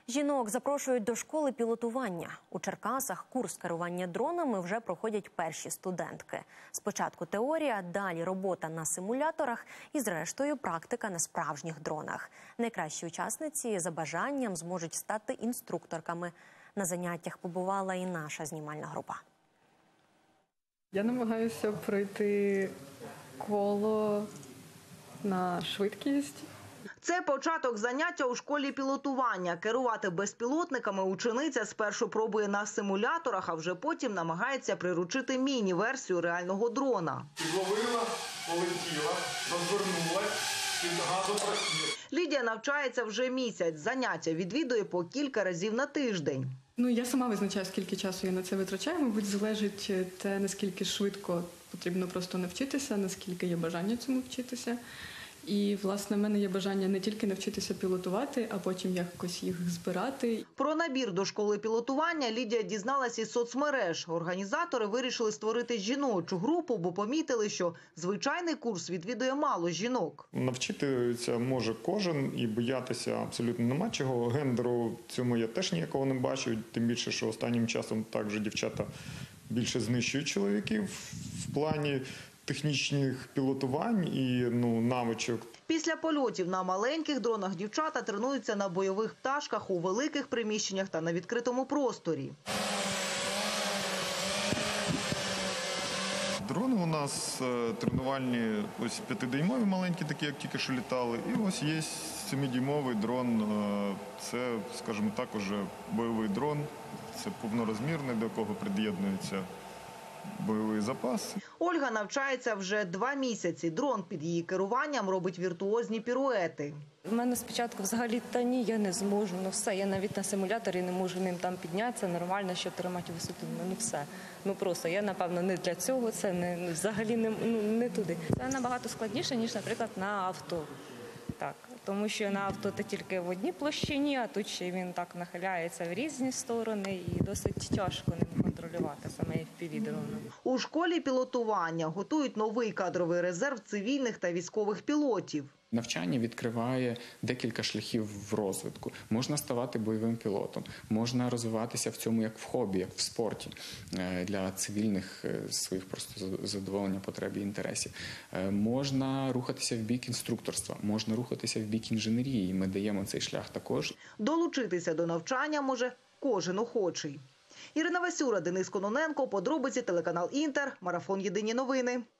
Жінок запрошують до школи пілотування. У Черкасах курс керування дронами вже проходять перші студентки. Спочатку теорія, далі робота на симуляторах і, зрештою, практика на справжніх дронах. Найкращі учасниці за бажанням зможуть стати інструкторками. На заняттях побувала і наша знімальна група. Я намагаюся пройти коло на швидкість. Це початок заняття у школі пілотування. Керувати безпілотниками учениця спершу пробує на симуляторах, а вже потім намагається приручити міні-версію реального дрона. Підловила, полетіла, розвернулась, під газопростір. Лідія навчається вже місяць. Заняття відвідує по кілька разів на тиждень. Я сама визначаю, скільки часу я на це витрачаю. Мабуть, залежить те, наскільки швидко потрібно просто навчитися, наскільки є бажання цьому вчитися. І, власне, в мене є бажання не тільки навчитися пілотувати, а потім якось їх збирати. Про набір до школи пілотування Лідія дізналась із соцмереж. Організатори вирішили створити жіночу групу, бо помітили, що звичайний курс відвідує мало жінок. Навчитися може кожен і боятися абсолютно нема чого. Гендеру цьому я теж ніякого не бачу, тим більше, що останнім часом також дівчата більше знищують чоловіків в плані технічних пілотувань і навичок. Після польотів на маленьких дронах дівчата тренуються на бойових пташках у великих приміщеннях та на відкритому просторі. Дрони у нас тренувальні, ось 5-дюймові маленькі, такі, як тільки що літали. І ось є 7-дюймовий дрон, це, скажімо так, уже бойовий дрон. Це повнорозмірний, до якого приєднується бойовий запас. Ольга навчається вже 2 місяці. Дрон під її керуванням робить віртуозні піруети. У мене спочатку взагалі, я не зможу, все, я навіть на симуляторі не можу ним там піднятися, нормально, щоб тримати висоту, все. Просто я, напевно, не для цього, це взагалі не туди. Це набагато складніше, ніж, наприклад, на авто. Так, тому що на авто ти тільки в одній площині, а тут ще він так нахиляється в різні сторони і досить тяжко ним контролювати саме FPV-дроном. У школі пілотування готують новий кадровий резерв цивільних та військових пілотів. Навчання відкриває декілька шляхів в розвитку. Можна ставати бойовим пілотом, можна розвиватися в цьому як в хобі, як в спорті, для цивільних своїх просто задоволення потреб і інтересів. Можна рухатися в бік інструкторства, можна рухатися в бік інженерії, і ми даємо цей шлях також. Долучитися до навчання може кожен охочий. Ірина Васюра, Денис Кононенко, подробиці, телеканал Інтер, марафон «Єдині новини».